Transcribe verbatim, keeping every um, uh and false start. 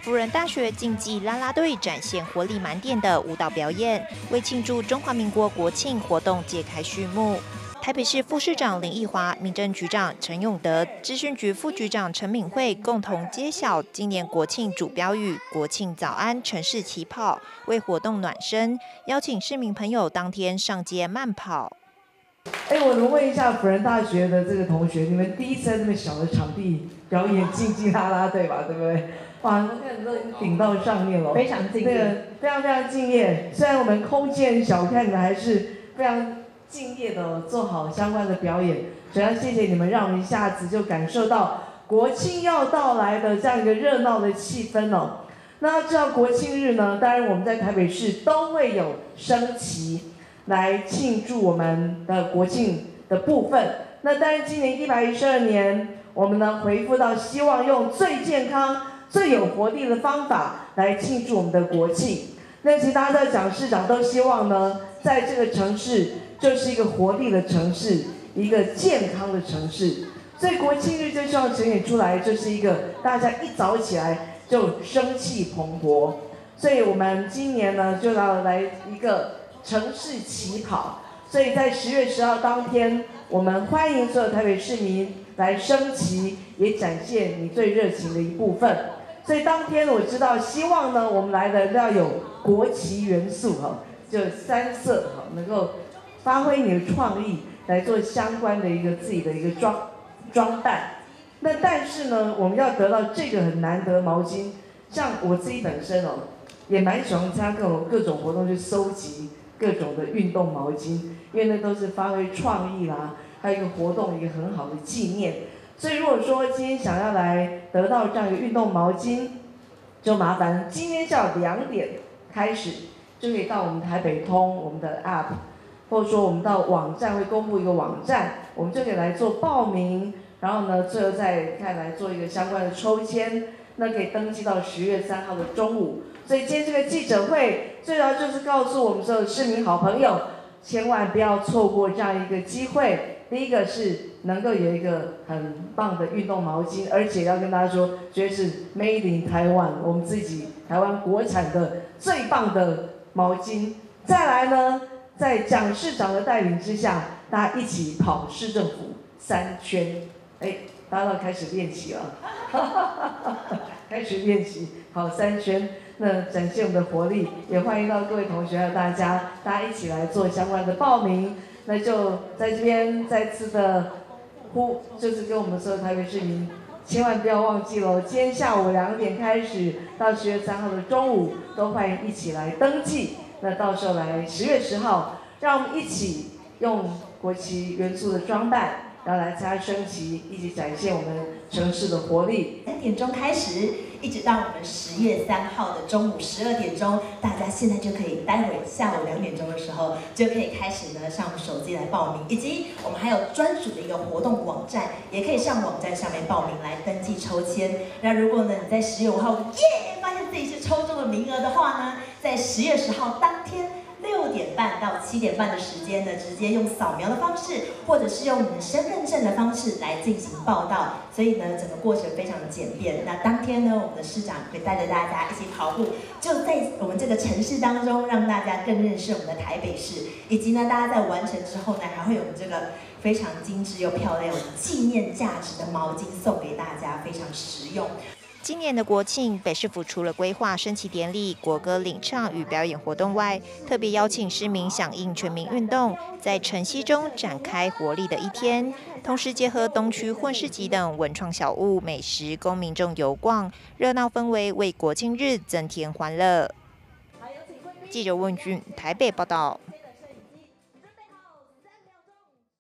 辅仁大学竞技啦啦队展现活力满点的舞蹈表演，为庆祝中华民国国庆活动揭开序幕。台北市副市长林奕华、民政局长陈永德、资讯局副局长陈敏慧共同揭晓今年国庆主标语“国庆早安，城市起跑”，为活动暖身，邀请市民朋友当天上街慢跑。 哎，我能问一下辅仁大学的这个同学，你们第一次在这么小的场地表演竞技啦啦队吧，对不对？哇，我看你都已经顶到上面了， 非常敬业， 那个非常非常敬业。虽然我们空间小，看你们还是非常敬业的做好相关的表演。主要谢谢你们，让我们一下子就感受到国庆要到来的这样一个热闹的气氛哦。那知道国庆日呢，当然我们在台北市都会有升旗来庆祝我们的国庆的部分。那当然今年一百一十二年，我们呢回复到希望用最健康、最有活力的方法来庆祝我们的国庆。那其实大家在讲，市长都希望呢，在这个城市就是一个活力的城市，一个健康的城市。所以国庆日就希望呈现出来，就是一个大家一早起来就生气蓬勃。所以我们今年呢就要来一个城市起跑。所以在十月十号当天，我们欢迎所有台北市民来升旗，也展现你最热情的一部分。所以当天我知道，希望呢我们来的要有国旗元素哈，就三色哈，能够发挥你的创意来做相关的一个自己的一个装装扮。那但是呢，我们要得到这个很难得毛巾，像我自己本身哦，也蛮喜欢参加各种各种活动去收集各种的运动毛巾，因为那都是发挥创意啦，还有一个活动一个很好的纪念。所以如果说今天想要来得到这样一个运动毛巾，就麻烦今天下午两点开始就可以到我们台北通我们的 App， 或者说我们到网站会公布一个网站，我们就可以来做报名，然后呢最后再看来做一个相关的抽签，那可以登记到十月三号的中午。所以今天这个记者会最主要就是告诉我们所有市民好朋友，千万不要错过这样一个机会。第一个是能够有一个很棒的运动毛巾，而且要跟大家说，绝对是 Made in Taiwan， 我们自己台湾国产的最棒的毛巾。再来呢，在蒋市长的带领之下，大家一起跑市政府三圈，哎，大家都开始练习了，开始练习跑三圈。那展现我们的活力，也欢迎到各位同学和大家，大家一起来做相关的报名。那就在这边再次的呼，就是跟我们所有台北市民，千万不要忘记喽！今天下午两点开始到十月三号的中午，都欢迎一起来登记。那到时候来十月十号，让我们一起用国旗元素的装扮，然后来参加升旗，一起展现我们城市的活力。 三点钟开始，一直到我们十月三号的中午十二点钟，大家现在就可以，待会下午两点钟的时候就可以开始呢上手机来报名，以及我们还有专属的一个活动网站，也可以上网站上面报名来登记抽签。那如果呢你在十月五号耶发现自己是抽中了名额的话呢，在十月十号当天六点半到七点半的时间呢，直接用扫描的方式，或者是用你的身份证的方式来进行报到，所以呢，整个过程非常的简便。那当天呢，我们的市长会带着大家一起跑步，就在我们这个城市当中，让大家更认识我们的台北市，以及呢，大家在完成之后呢，还会有这个非常精致又漂亮、有纪念价值的毛巾送给大家，非常实用。 今年的国庆，北市府除了规划升旗典礼、国歌领唱与表演活动外，特别邀请市民响应全民运动，在晨曦中展开活力的一天。同时结合东区混市集等文创小物、美食，供民众游逛，热闹氛围为国庆日增添欢乐。记者问俊台北报道。